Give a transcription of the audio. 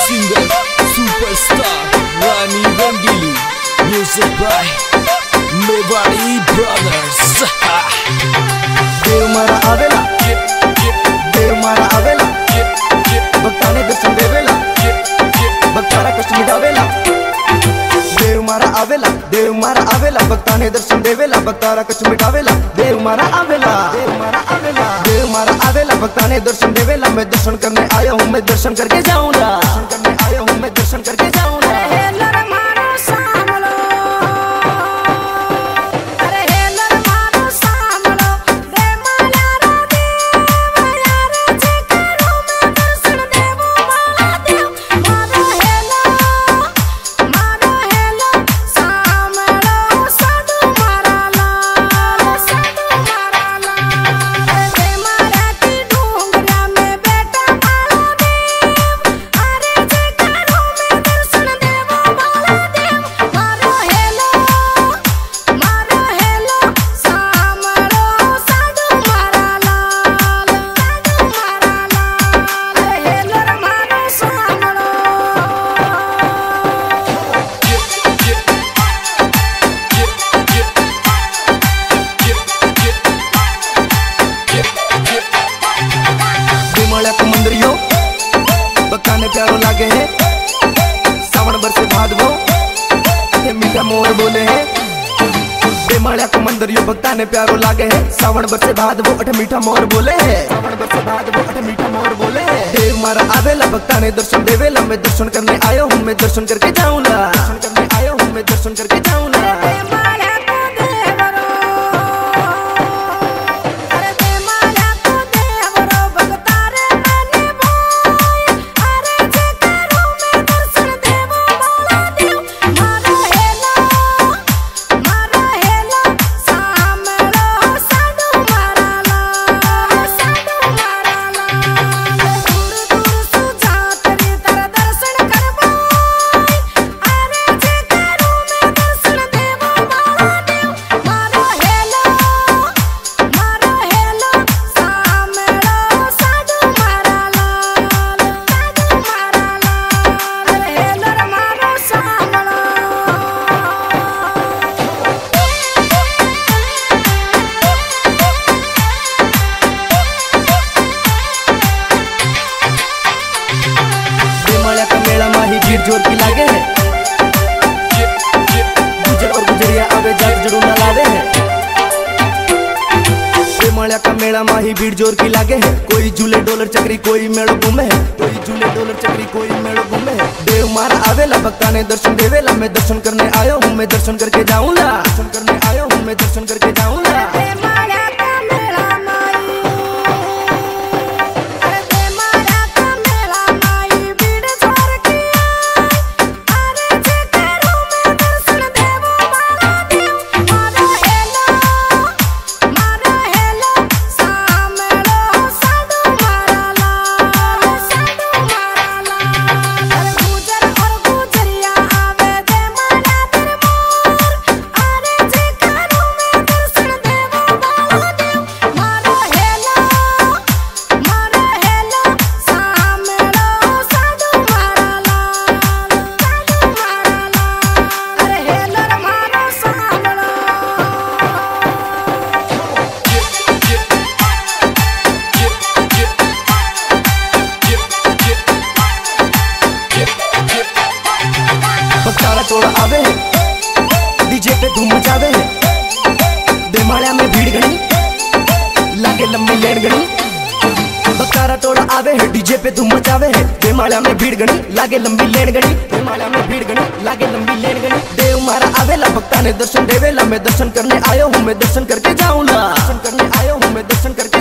Singer, superstar, Rani Rangili. Music by Mewari Brothers. देव मारा आवेला, देव मारा आवेला, भक्ताने दर्शन देवेला, भक्तारा कष्ट मिटावेला। देव मारा आवेला, देव मारा आवेला, भक्ताने दर्शन देवेला, भक्तारा कष्ट मिटावेला। देव मारा आवेला, देव मारा आवेला, देव मारा आवेला, भक्ताने दर्शन देवेला। मैं दर्शन करने आया हूँ, मैं दर्शन करके जाऊंगा, दर्शन करने आया हूँ, मैं दर्शन करके जाऊंगा। भक्ताने प्यारो लागे है, सावन बरसे भादवो, मीठा मोर बोले है। बेमाड़िया को मंदिरियो भक्ताने प्यारो लागे है, सावन बरसे भादवो, मीठा मोर बोले है। सावन बरसे भादवो, मीठा मोर बोले है। देव मारा आवेला, भक्ताने दर्शन देवेला। मैं दर्शन करने आया हूँ, मैं दर्शन करके जाऊंगा, दर्शन करने आया हूँ, मैं दर्शन करके जाऊंगा। जोर की लागे है, गुजर और गुजरिया आवे जात जरूर न लावे है। बेमाड़िया का मेला माही भीड़ जोर की लागे है। कोई झूले डोलर चक्री, कोई मेड़ो घूमे है, कोई झूले डोलर चक्री, कोई मेड़ो घूमे है। देव मारा आवेला, भक्ताने दर्शन देवेला। मैं दर्शन करने आया हूँ, मैं दर्शन करके जाऊंगा, दर्शन करने आया हूँ, मैं दर्शन करके जाऊंगा। तोड़ा आवे है, डीजे पे धूम मचावे है। बेमाड़िया में भीड़ गणी, लागे लंबी लेन गणी। बकारा तोड़ा आवे है, डीजे पे धूम मचावे है। बेमाड़िया में भीड़ गणी, लागे लंबी लेन गणी। बेमाड़िया में भीड़ गणी, लागे लंबी लेन गणी। देव मारा आवेला, भक्ताने दर्शन देवेला। मैं दर्शन करने आया हूँ, मैं दर्शन करके जाऊंगा, दर्शन करने आया हूँ, मैं दर्शन करके